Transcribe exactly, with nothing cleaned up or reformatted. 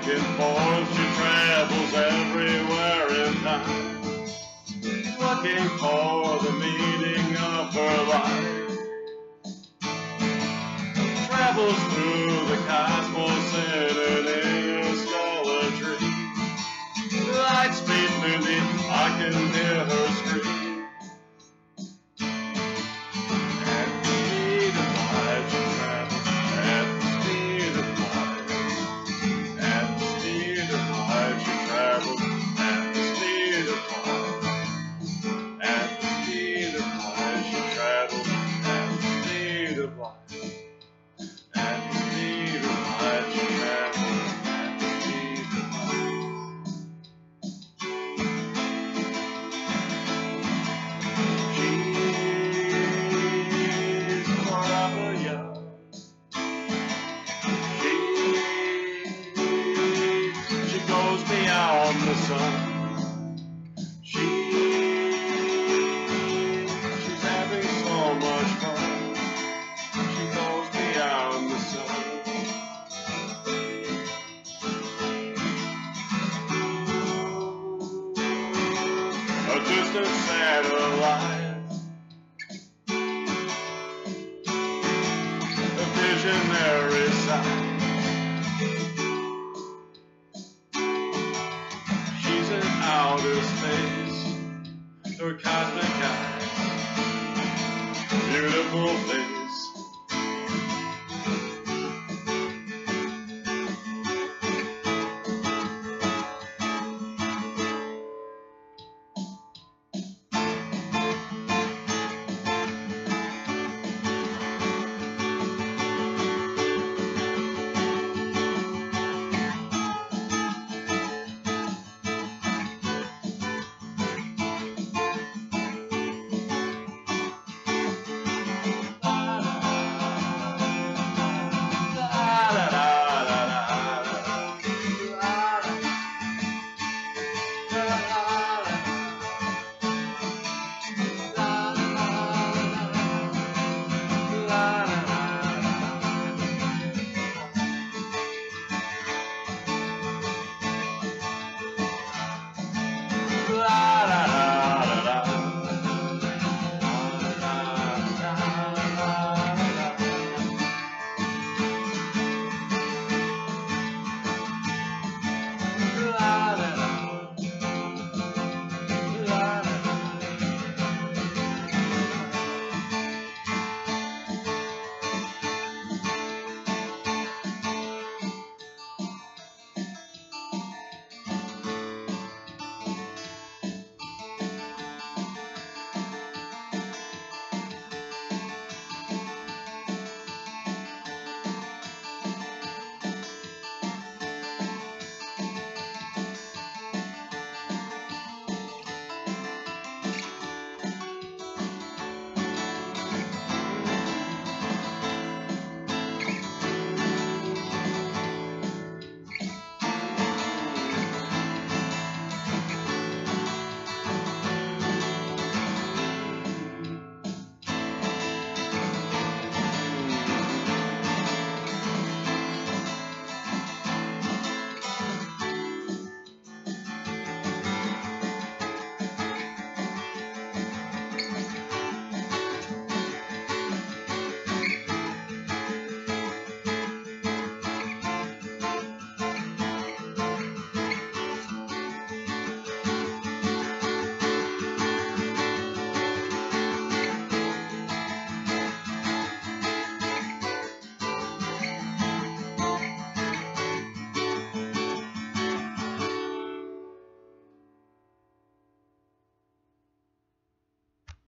back and forth, she travels everywhere in time, looking for the meaning of her life. Travels through the cosmos in an interstellar dream. Light speed moving, I can hear her scream. At the speed of light she travels, at the speed of light. At the speed of light she travels, at the speed of light. At the speed of light she travels, at the speed of light. At the speed of light she travels, at the speed of light. She's forever young. She, she goes beyond the sun. She, she's having so much fun. She goes beyond the sun. A distant satellite, a visionary sight. She's in outer space, her cosmic eyes, beautiful face.